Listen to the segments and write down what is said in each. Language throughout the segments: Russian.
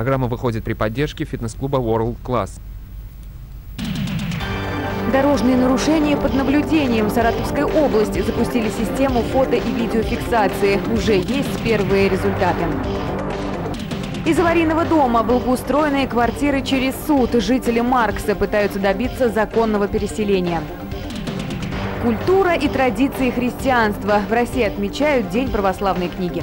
Программа выходит при поддержке фитнес-клуба World Class. Дорожные нарушения под наблюдением. В Саратовской области запустили систему фото- и видеофиксации. Уже есть первые результаты. Из аварийного дома благоустроенные квартиры через суд. Жители Маркса пытаются добиться законного переселения. Культура и традиции христианства. В России отмечают День православной книги.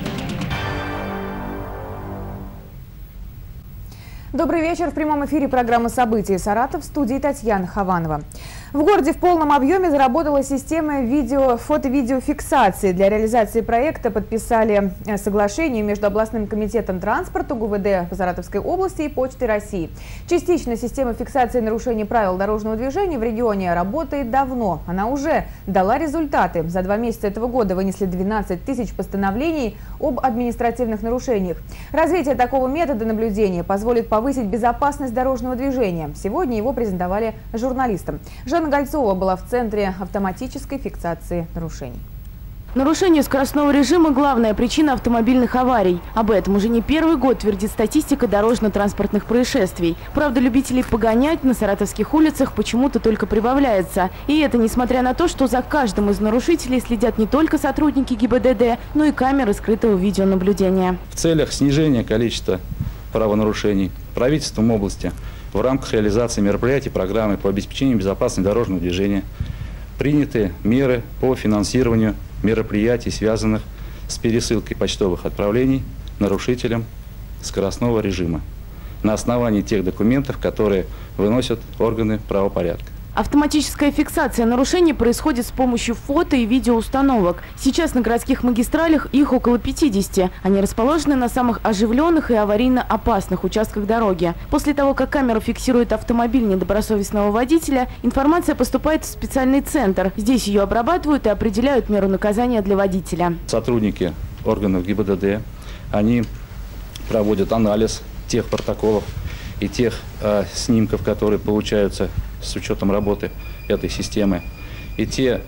Добрый вечер. В прямом эфире программы «События Саратов», в студии Татьяна Хованова. В городе в полном объеме заработала система фото-видеофиксации. Для реализации проекта подписали соглашение между областным комитетом транспорта ГУВД по Саратовской области и Почтой России. Частично система фиксации нарушений правил дорожного движения в регионе работает давно. Она уже дала результаты. За 2 месяца этого года вынесли 12 тысяч постановлений об административных нарушениях. Развитие такого метода наблюдения позволит повысить безопасность дорожного движения. Сегодня его презентовали журналистам. Жанна Гольцова была в центре автоматической фиксации нарушений. Нарушение скоростного режима – главная причина автомобильных аварий. Об этом уже не первый год твердит статистика дорожно-транспортных происшествий. Правда, любителей погонять на саратовских улицах почему-то только прибавляется. И это несмотря на то, что за каждым из нарушителей следят не только сотрудники ГИБДД, но и камеры скрытого видеонаблюдения. В целях снижения количества правонарушений правительством области в рамках реализации мероприятий программы по обеспечению безопасности дорожного движения приняты меры по финансированию мероприятий, связанных с пересылкой почтовых отправлений нарушителям скоростного режима на основании тех документов, которые выносят органы правопорядка. Автоматическая фиксация нарушений происходит с помощью фото- и видеоустановок. Сейчас на городских магистралях их около 50. Они расположены на самых оживленных и аварийно опасных участках дороги. После того, как камера фиксирует автомобиль недобросовестного водителя, информация поступает в специальный центр. Здесь ее обрабатывают и определяют меру наказания для водителя. Сотрудники органов ГИБДД, они проводят анализ тех протоколов и тех снимков, которые получаются с учетом работы этой системы. И те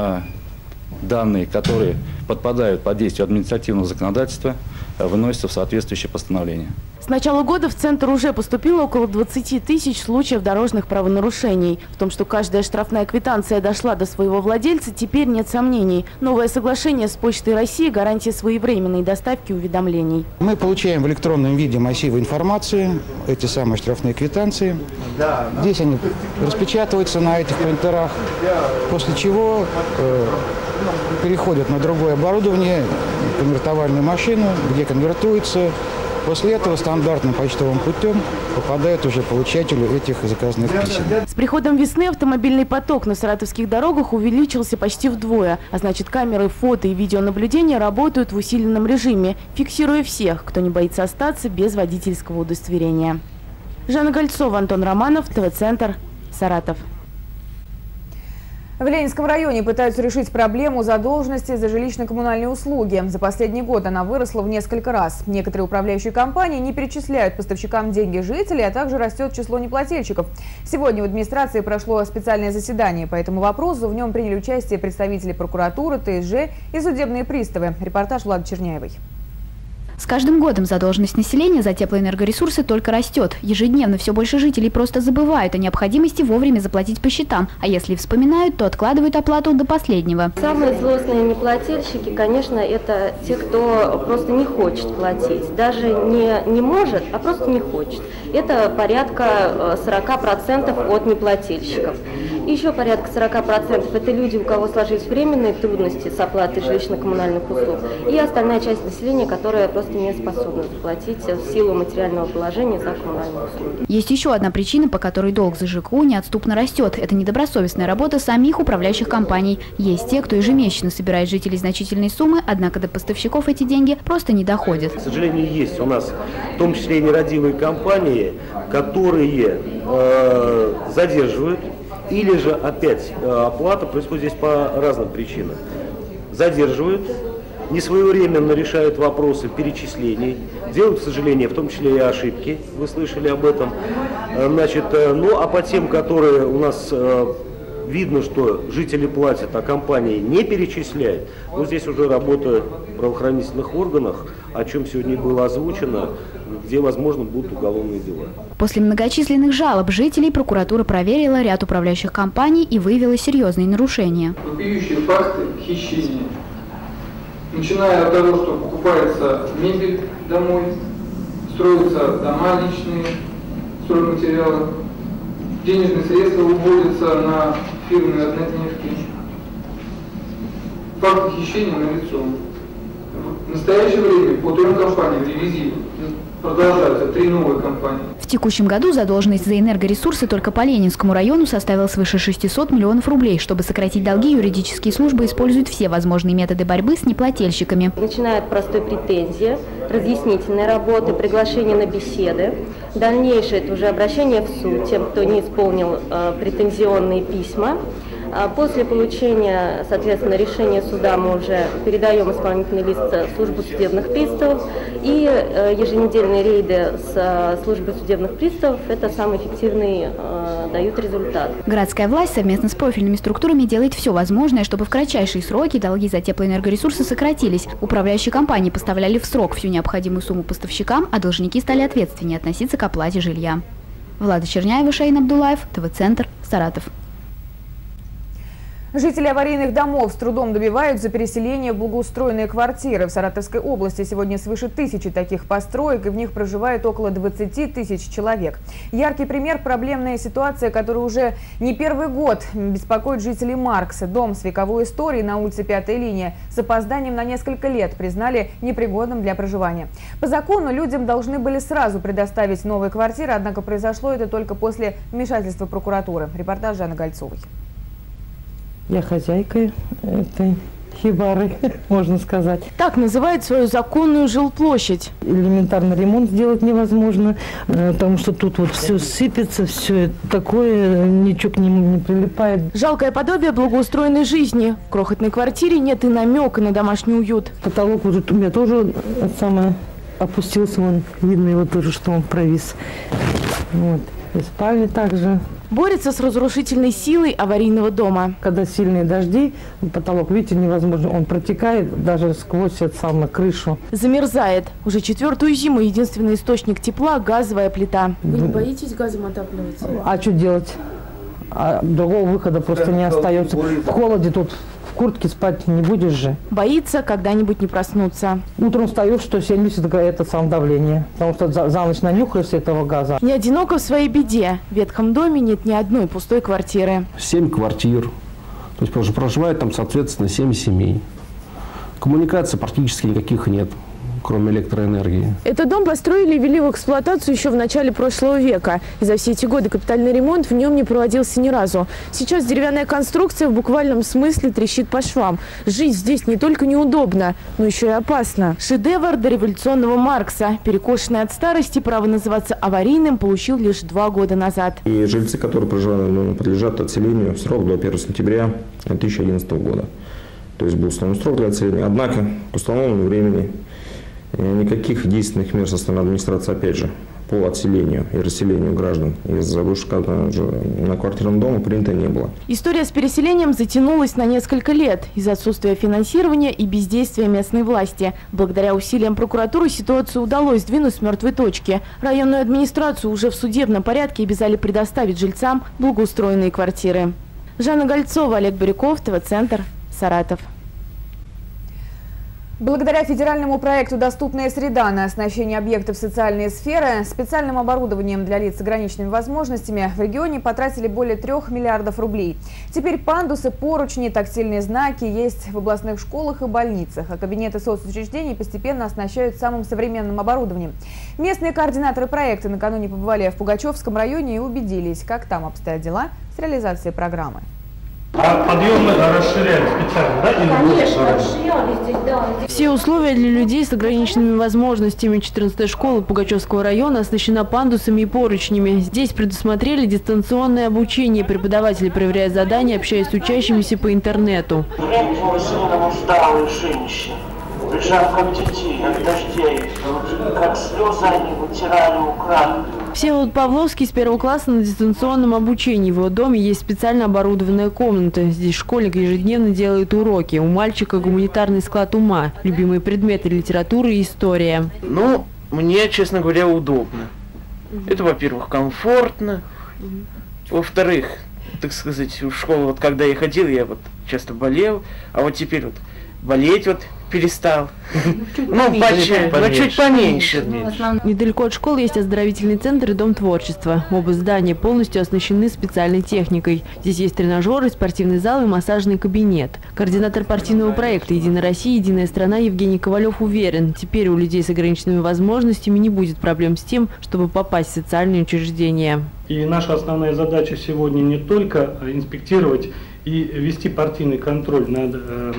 данные, которые подпадают под действие административного законодательства, выносятся в соответствующее постановление. С начала года в Центр уже поступило около 20 тысяч случаев дорожных правонарушений. В том, что каждая штрафная квитанция дошла до своего владельца, теперь нет сомнений. Новое соглашение с Почтой России – гарантия своевременной доставки уведомлений. Мы получаем в электронном виде массивы информации, эти самые штрафные квитанции. Здесь они распечатываются на этих принтерах, после чего переходят на другое оборудование, конвертовальную машину, где конвертуется. После этого стандартным почтовым путем попадает уже получателю этих заказных писем. С приходом весны автомобильный поток на саратовских дорогах увеличился почти вдвое. А значит, камеры фото- и видеонаблюдения работают в усиленном режиме, фиксируя всех, кто не боится остаться без водительского удостоверения. Жанна Гольцова, Антон Романов, ТВ-центр, Саратов. В Ленинском районе пытаются решить проблему задолженности за жилищно-коммунальные услуги. За последний год она выросла в несколько раз. Некоторые управляющие компании не перечисляют поставщикам деньги жителей, а также растет число неплательщиков. Сегодня в администрации прошло специальное заседание по этому вопросу. В нем приняли участие представители прокуратуры, ТСЖ и судебные приставы. Репортаж Влады Черняевой. С каждым годом задолженность населения за теплоэнергоресурсы только растет. Ежедневно все больше жителей просто забывают о необходимости вовремя заплатить по счетам. А если вспоминают, то откладывают оплату до последнего. Самые злостные неплательщики, конечно, это те, кто просто не хочет платить. Даже не может, а просто не хочет. Это порядка 40% от неплательщиков. Еще порядка 40% это люди, у кого сложились временные трудности с оплатой жилищно-коммунальных услуг. И остальная часть населения, которая просто не способна заплатить в силу материального положения за коммунальные услуги. Есть еще одна причина, по которой долг за ЖКУ неотступно растет. Это недобросовестная работа самих управляющих компаний. Есть те, кто ежемесячно собирает жителей значительные суммы, однако до поставщиков эти деньги просто не доходят. К сожалению, есть у нас в том числе и нерадивые компании, которые задерживают, или же опять оплата происходит здесь по разным причинам. Задерживают, несвоевременно решают вопросы перечислений, делают, к сожалению, в том числе и ошибки, вы слышали об этом. Значит, ну а по тем, которые у нас видно, что жители платят, а компании не перечисляют, вот здесь уже работа в правоохранительных органах, о чем сегодня было озвучено. где, возможно, будут уголовные дела. После многочисленных жалоб жителей прокуратура проверила ряд управляющих компаний и выявила серьезные нарушения. Вопиющие факты хищения. Начиная от того, что покупается мебель домой, строятся дома личные, стройматериалы, денежные средства уводятся на фирменные однодневки. Факты хищения налицо. В настоящее время по 3 компаниям ревизии продолжаются 3 новые компании. В текущем году задолженность за энергоресурсы только по Ленинскому району составила свыше 600 миллионов рублей. Чтобы сократить долги, юридические службы используют все возможные методы борьбы с неплательщиками. Начиная от простой претензии, разъяснительной работы, приглашения на беседы. Дальнейшее – это уже обращение в суд тем, кто не исполнил претензионные письма. После получения, соответственно, решения суда мы уже передаем исполнительный лист в службу судебных приставов. И еженедельные рейды с службы судебных приставов – это самый эффективный, дают результат. Городская власть совместно с профильными структурами делает все возможное, чтобы в кратчайшие сроки долги за теплоэнергоресурсы сократились. Управляющие компании поставляли в срок всю необходимую сумму поставщикам, а должники стали ответственнее относиться к оплате жилья. Влада Черняева, Шаин Абдулаев, ТВ-центр, Саратов. Жители аварийных домов с трудом добиваются переселения в благоустроенные квартиры. В Саратовской области сегодня свыше 1000 таких построек, и в них проживает около 20 тысяч человек. Яркий пример – проблемная ситуация, которая уже не первый год беспокоит жителей Маркса. Дом с вековой историей на улице 5-я линия с опозданием на несколько лет признали непригодным для проживания. По закону людям должны были сразу предоставить новые квартиры, однако произошло это только после вмешательства прокуратуры. Репортаж Жанны Гольцовой. Я хозяйка этой хибары, можно сказать. Так называет свою законную жилплощадь. Элементарно ремонт сделать невозможно, потому что тут вот все сыпется, все такое, ничего к нему не прилипает. Жалкое подобие благоустроенной жизни. В крохотной квартире нет и намека на домашний уют. Потолок вот у меня тоже опустился, вон, видно его тоже, что он провис. Вот. И спальни также. Борется с разрушительной силой аварийного дома. Когда сильные дожди, потолок, видите, невозможно. Он протекает даже сквозь крышу. Замерзает. Уже 4-ю зиму единственный источник тепла – газовая плита. Вы не боитесь газом отапливаться? А что делать? Другого выхода просто не остается. В холоде тут в куртке спать не будешь же. Боится когда-нибудь не проснуться. Утром встаешь, 170 это самодавление. Потому что за ночь нанюхаешься этого газа. Не одиноко в своей беде. В ветхом доме нет ни одной пустой квартиры. 7 квартир. То есть проживает там, соответственно, 7 семей. Коммуникаций практически никаких нет, кроме электроэнергии. Этот дом построили и ввели в эксплуатацию еще в начале прошлого века. И за все эти годы капитальный ремонт в нем не проводился ни разу. Сейчас деревянная конструкция в буквальном смысле трещит по швам. Жить здесь не только неудобно, но еще и опасно. Шедевр дореволюционного Маркса. Перекошенный от старости, право называться аварийным получил лишь 2 года назад. И жильцы, которые проживают, подлежат отселению в срок до 1 сентября 2011 года. То есть был установлен срок для отселения. Однако к установленному времени никаких действенных мер со стороны администрации, опять же, по отселению и расселению граждан из на квартирном доме принято не было. История с переселением затянулась на несколько лет из-за отсутствия финансирования и бездействия местной власти. Благодаря усилиям прокуратуры ситуацию удалось сдвинуть с мертвой точки. Районную администрацию уже в судебном порядке обязали предоставить жильцам благоустроенные квартиры. Жанна Гольцова, Олег Бирюков, ТВ-центр, Саратов. Благодаря федеральному проекту «Доступная среда» на оснащение объектов социальной сферы специальным оборудованием для лиц с ограниченными возможностями в регионе потратили более 3 миллиардов рублей. Теперь пандусы, поручни, тактильные знаки есть в областных школах и больницах, а кабинеты соцучреждений постепенно оснащают самым современным оборудованием. Местные координаторы проекта накануне побывали в Пугачевском районе и убедились, как там обстоят дела с реализацией программы. А подъемы расширяли специально, да? Конечно, расширяли здесь, да. Все условия для людей с ограниченными возможностями. 14-я школа Пугачевского района оснащена пандусами и поручнями. Здесь предусмотрели дистанционное обучение. Преподаватели проверяют задания, общаясь с учащимися по интернету. Раньше сильно усталые женщины, прижав как детей от дождей, как слезы они вытирали украдкой. Всеволод Павловский с 1 класса на дистанционном обучении. В его доме есть специально оборудованная комната. Здесь школьник ежедневно делает уроки. У мальчика гуманитарный склад ума. Любимые предметы – литература и история. Ну, мне, честно говоря, удобно. Это, во-первых, комфортно. Во-вторых, так сказать, в школу, вот когда я ходил, я вот часто болел, а вот теперь вот болеть вот перестал. Чуть поменьше. Недалеко от школы есть оздоровительный центр и дом творчества. Оба здания полностью оснащены специальной техникой. Здесь есть тренажеры, спортивный зал и массажный кабинет. Координатор партийного проекта «Единая Россия. Единая страна» Евгений Ковалев уверен, теперь у людей с ограниченными возможностями не будет проблем с тем, чтобы попасть в социальные учреждения. И наша основная задача сегодня не только инспектировать и вести партийный контроль над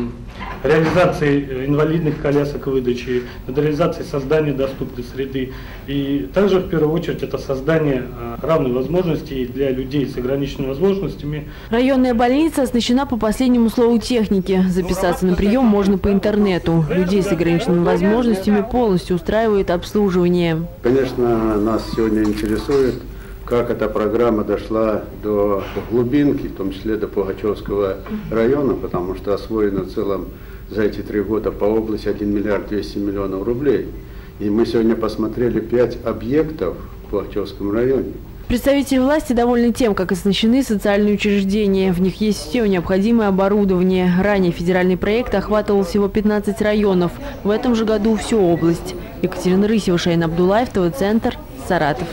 реализацией инвалидных колясок выдачи, над реализацией создания доступной среды. И также, в первую очередь, это создание равных возможностей для людей с ограниченными возможностями. Районная больница оснащена по последнему слову техники. Записаться на прием можно по интернету. Людей с ограниченными возможностями полностью устраивает обслуживание. Конечно, нас сегодня интересует, как эта программа дошла до глубинки, в том числе до Пугачевского района, потому что освоено в целом за эти 3 года по области 1 миллиард 200 миллионов рублей. И мы сегодня посмотрели 5 объектов в Пугачевском районе. Представители власти довольны тем, как оснащены социальные учреждения. В них есть все необходимое оборудование. Ранее федеральный проект охватывал всего 15 районов. В этом же году всю область. Екатерина Рысева, Шаин Абдулаев, ТВ-центр, Саратов.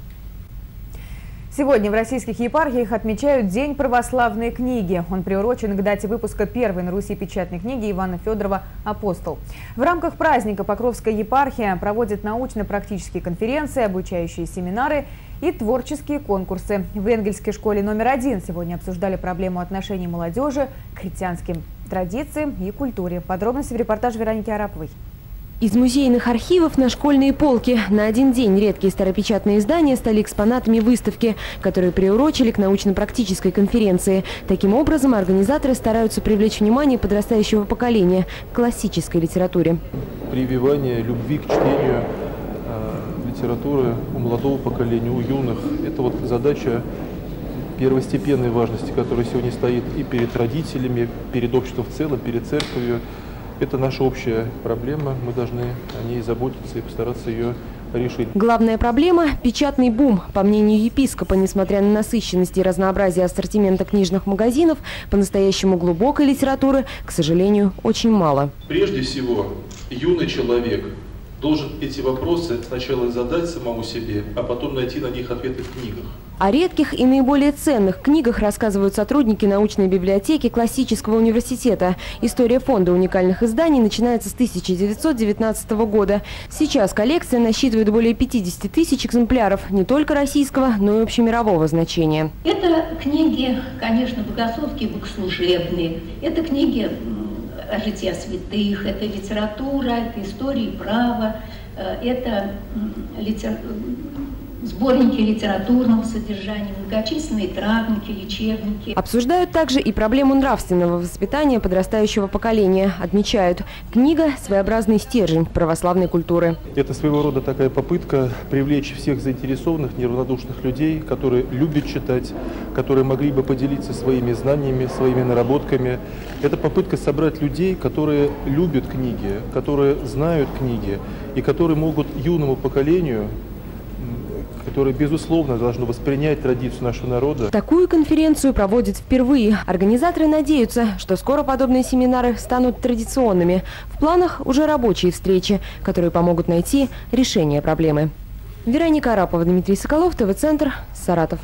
Сегодня в российских епархиях отмечают День православной книги. Он приурочен к дате выпуска первой на Руси печатной книги Ивана Федорова «Апостол». В рамках праздника Покровская епархия проводит научно-практические конференции, обучающие семинары и творческие конкурсы. В Энгельской школе номер 1 сегодня обсуждали проблему отношений молодежи к христианским традициям и культуре. Подробности в репортаже Вероники Араповой. Из музейных архивов на школьные полки на один день редкие старопечатные издания стали экспонатами выставки, которые приурочили к научно-практической конференции. Таким образом, организаторы стараются привлечь внимание подрастающего поколения к классической литературе. Прививание любви к чтению литературы у молодого поколения, у юных – это вот задача первостепенной важности, которая сегодня стоит и перед родителями, перед обществом в целом, перед церковью. Это наша общая проблема, мы должны о ней заботиться и постараться ее решить. Главная проблема – печатный бум. По мнению епископа, несмотря на насыщенность и разнообразие ассортимента книжных магазинов, по-настоящему глубокой литературы, к сожалению, очень мало. Прежде всего, юный человек должен эти вопросы сначала задать самому себе, а потом найти на них ответы в книгах. О редких и наиболее ценных книгах рассказывают сотрудники научной библиотеки Классического университета. История фонда уникальных изданий начинается с 1919 года. Сейчас коллекция насчитывает более 50 тысяч экземпляров не только российского, но и общемирового значения. Это книги, конечно, богословские, богослужебные. Это книги о житии святых, это литература, это история права, это сборники литературного содержания, многочисленные травники, лечебники. Обсуждают также и проблему нравственного воспитания подрастающего поколения. Отмечают, книга – своеобразный стержень православной культуры. Это своего рода такая попытка привлечь всех заинтересованных, неравнодушных людей, которые любят читать, которые могли бы поделиться своими знаниями, своими наработками. Это попытка собрать людей, которые любят книги, которые знают книги и которые могут юному поколению, которое, безусловно, должно воспринять традицию нашего народа. Такую конференцию проводят впервые. Организаторы надеются, что скоро подобные семинары станут традиционными. В планах уже рабочие встречи, которые помогут найти решение проблемы. Вероника Арапова, Дмитрий Соколов, ТВ-центр, Саратов.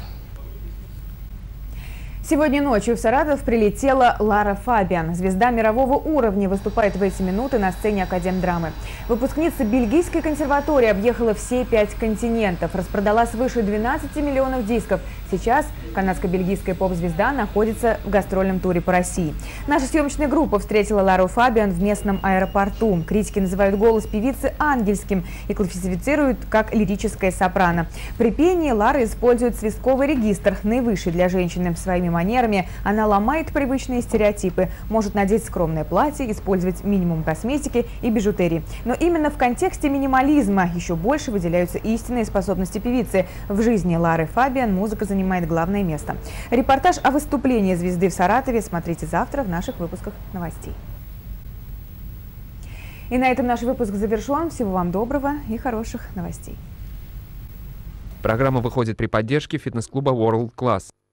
Сегодня ночью в Саратов прилетела Лара Фабиан. Звезда мирового уровня выступает в эти минуты на сцене Академдрамы. Выпускница Бельгийской консерватории объехала все 5 континентов, распродала свыше 12 миллионов дисков. Сейчас канадско-бельгийская поп-звезда находится в гастрольном туре по России. Наша съемочная группа встретила Лару Фабиан в местном аэропорту. Критики называют голос певицы ангельским и классифицируют как лирическое сопрано. При пении Лара использует свистковый регистр, наивысший для женщины. Своими манерами она ломает привычные стереотипы, может надеть скромное платье, использовать минимум косметики и бижутерии. Но именно в контексте минимализма еще больше выделяются истинные способности певицы. В жизни Лары Фабиан музыка занимает главное место. Репортаж о выступлении звезды в Саратове смотрите завтра в наших выпусках новостей. И на этом наш выпуск завершен. Всего вам доброго и хороших новостей. Программа выходит при поддержке фитнес-клуба World Class.